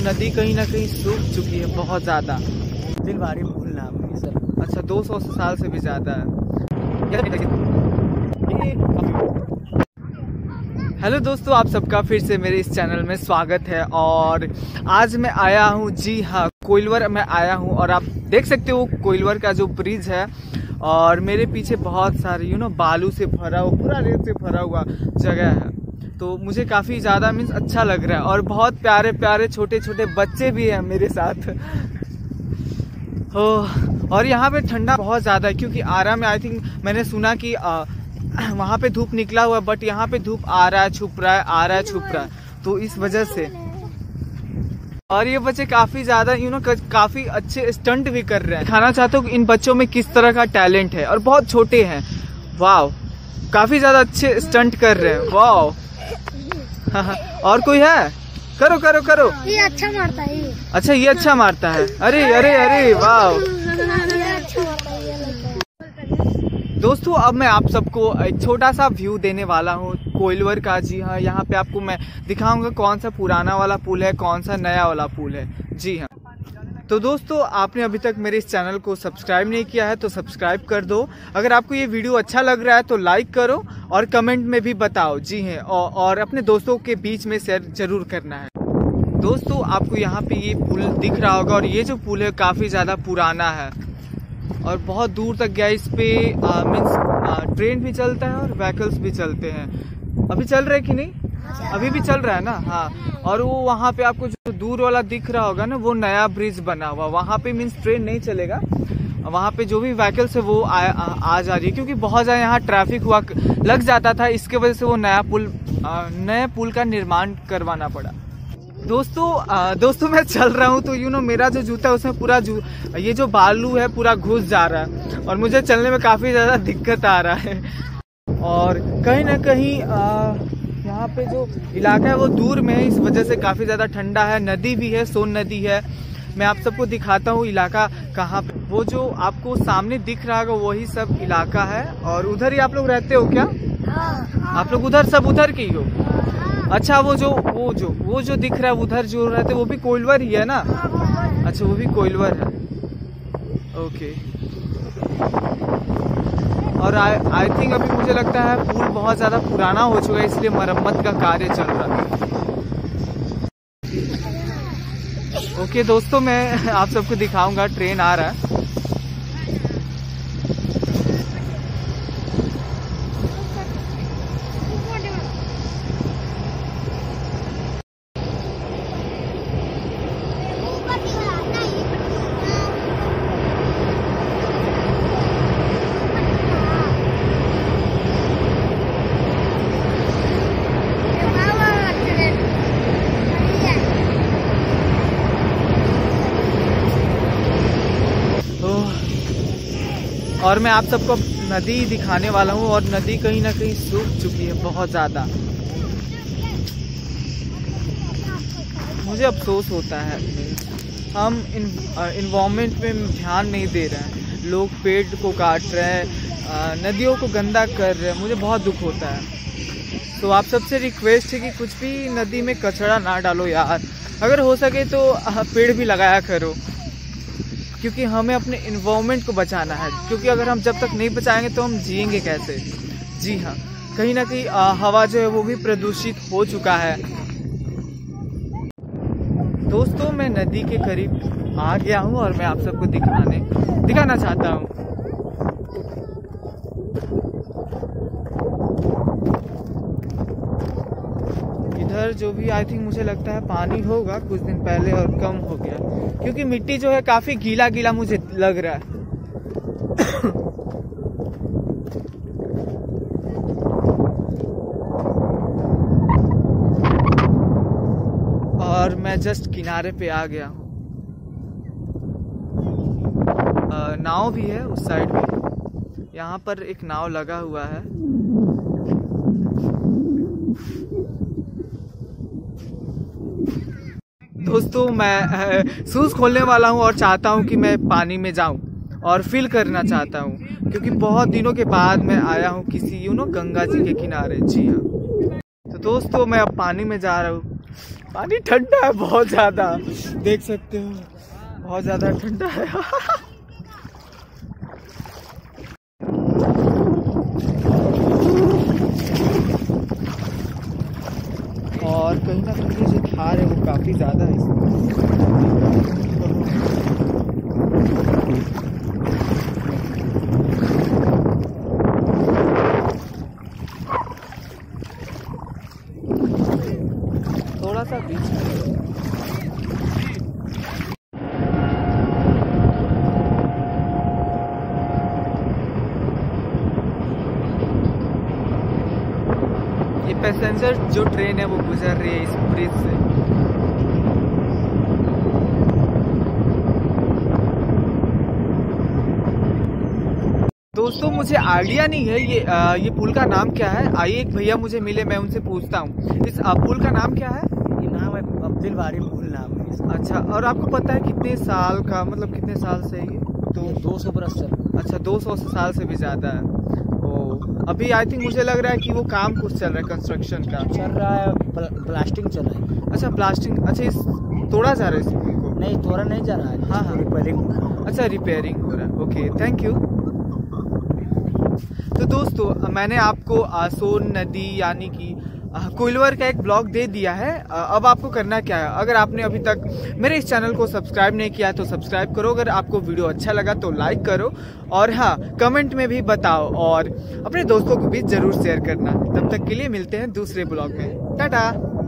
नदी कहीं ना कहीं सूख चुकी है बहुत ज़्यादा। दिलवारी पुल नाम है सर। अच्छा, 200 साल से भी ज़्यादा है। हेलो दोस्तों, आप सबका फिर से मेरे इस चैनल में स्वागत है। और आज मैं आया हूँ, जी हाँ, कोइलवर में आया हूँ। और आप देख सकते हो कोइलवर का जो ब्रिज है, और मेरे पीछे बहुत सारे बालू से भरा हुआ, पूरा रेत से भरा हुआ जगह है। तो मुझे काफ़ी ज़्यादा मीन्स अच्छा लग रहा है। और बहुत प्यारे प्यारे छोटे छोटे बच्चे भी हैं मेरे साथ। और यहाँ पे ठंडा बहुत ज़्यादा है, क्योंकि आरा में आई थिंक मैंने सुना कि वहाँ पे धूप निकला हुआ, बट यहाँ पे धूप आ रहा है, छुप रहा है, आ रहा है, छुप रहा है, तो इस वजह से। और ये बच्चे काफ़ी ज़्यादा काफ़ी अच्छे स्टंट भी कर रहे हैं। दिखाना चाहता हूँ कि इन बच्चों में किस तरह का टैलेंट है, और बहुत छोटे हैं। वाह, काफ़ी ज़्यादा अच्छे स्टंट कर रहे हैं। वाह। और कोई है? करो करो करो। ये अच्छा मारता है ये। अच्छा, ये अच्छा मारता है। अरे अरे अरे, वाह। दोस्तों, अब मैं आप सबको एक छोटा सा व्यू देने वाला हूँ कोइलवर का। जी हाँ, यहाँ पे आपको मैं दिखाऊंगा कौन सा पुराना वाला पुल है, कौन सा नया वाला पुल है। जी हाँ, तो दोस्तों, आपने अभी तक मेरे इस चैनल को सब्सक्राइब नहीं किया है तो सब्सक्राइब कर दो। अगर आपको ये वीडियो अच्छा लग रहा है तो लाइक करो और कमेंट में भी बताओ। जी हाँ, और अपने दोस्तों के बीच में शेयर जरूर करना है। दोस्तों, आपको यहाँ पे ये पुल दिख रहा होगा, और ये जो पुल है काफ़ी ज़्यादा पुराना है और बहुत दूर तक गया। इस पे मीन्स ट्रेन भी चलता है और व्हीकल्स भी चलते हैं। अभी चल रहा है कि नहीं? अभी भी चल रहा है ना? हाँ। और वो वहाँ पे आपको जो दूर वाला दिख रहा होगा ना, वो नया ब्रिज बना हुआ, वहाँ पे मीन्स ट्रेन नहीं चलेगा। वहाँ पे जो भी व्हीकल्स है वो आ जा रही है, क्योंकि बहुत ज़्यादा यहाँ ट्रैफिक हुआ लग जाता था। इसके वजह से वो नया पुल का निर्माण करवाना पड़ा। दोस्तों मैं चल रहा हूँ तो मेरा जो जूता है उसमें पूरा ये जो बालू है पूरा घुस जा रहा है, और मुझे चलने में काफ़ी ज़्यादा दिक्कत आ रहा है। और कहीं ना कहीं यहाँ पे जो इलाका है वो दूर में है, इस वजह से काफ़ी ज़्यादा ठंडा है। नदी भी है, सोन नदी है। मैं आप सबको दिखाता हूँ इलाका कहाँ पे। वो जो आपको सामने दिख रहा होगा वही सब इलाका है। और उधर ही आप लोग रहते हो क्या? आप लोग उधर की हो? अच्छा, वो जो दिख रहा है उधर जो रहते वो भी कोइलवर ही है ना? अच्छा, वो भी कोइलवर है। ओके। और आई थिंक अभी मुझे लगता है पुल बहुत ज़्यादा पुराना हो चुका है, इसलिए मरम्मत का कार्य चल रहा है। ओके दोस्तों, मैं आप सबको दिखाऊंगा, ट्रेन आ रहा है। और मैं आप सबको नदी दिखाने वाला हूँ, और नदी कहीं ना कहीं सूख चुकी है बहुत ज़्यादा। मुझे अफसोस होता है, हम इन्वायरमेंट में ध्यान नहीं दे रहे हैं। लोग पेड़ को काट रहे हैं, नदियों को गंदा कर रहे हैं। मुझे बहुत दुख होता है। तो आप सबसे रिक्वेस्ट है कि कुछ भी नदी में कचरा ना डालो यार। अगर हो सके तो पेड़ भी लगाया करो, क्योंकि हमें अपने इन्वायरमेंट को बचाना है। क्योंकि अगर हम जब तक नहीं बचाएंगे तो हम जिएंगे कैसे? जी हाँ, कहीं ना कहीं हवा जो है वो भी प्रदूषित हो चुका है। दोस्तों, मैं नदी के करीब आ गया हूँ और मैं आप सबको दिखाना चाहता हूँ। इधर जो भी आई थिंक मुझे लगता है पानी होगा कुछ दिन पहले, और कम हो गया, क्योंकि मिट्टी जो है काफी गीला गीला मुझे लग रहा है। और मैं जस्ट किनारे पे आ गया हूँ। नाव भी है उस साइड भी, यहाँ पर एक नाव लगा हुआ है। दोस्तों, मैं शूज खोलने वाला हूँ और चाहता हूँ कि मैं पानी में जाऊँ और फील करना चाहता हूँ, क्योंकि बहुत दिनों के बाद मैं आया हूँ किसी गंगा जी के किनारे। जी हाँ, तो दोस्तों मैं अब पानी में जा रहा हूँ पानी ठंडा है बहुत ज्यादा, देख सकते हो बहुत ज्यादा ठंडा है। और कहीं ना कहीं जो धार है वो काफी ज्यादा है थोड़ा सा बीच में। ये पैसेंजर जो ट्रेन है वो गुजर रही है इस ब्रिज से। दोस्तों मुझे आइडिया नहीं है ये पुल का नाम क्या है। आइए एक भैया मुझे मिले, मैं उनसे पूछता हूँ इस पुल का नाम क्या है। ये नाम है अब्दुल बारी पुल नाम है इसका। अच्छा, और आपको पता है कितने साल का, मतलब कितने साल से ये? तो 200 बरस चल। अच्छा, 200 साल से भी ज्यादा है। अभी आई थिंक मुझे लग रहा है कि वो काम कुछ चल रहा है, कंस्ट्रक्शन का चल रहा है, ब्लास्टिंग चल रहा है। अच्छा ब्लास्टिंग, अच्छा इस तोड़ा जा रहा है इस पुल को? नहीं तोड़ा नहीं जा रहा है। हाँ हाँ, रिपेयरिंग। अच्छा रिपेयरिंग हो रहा है। Okay thank you. तो दोस्तों मैंने आपको सोन नदी यानी कि कोइलवर का एक ब्लॉग दे दिया है। अब आपको करना क्या है, अगर आपने अभी तक मेरे इस चैनल को सब्सक्राइब नहीं किया तो सब्सक्राइब करो, अगर आपको वीडियो अच्छा लगा तो लाइक करो, और हाँ कमेंट में भी बताओ, और अपने दोस्तों को भी जरूर शेयर करना। तब तक के लिए मिलते हैं दूसरे ब्लॉग में। टाटा।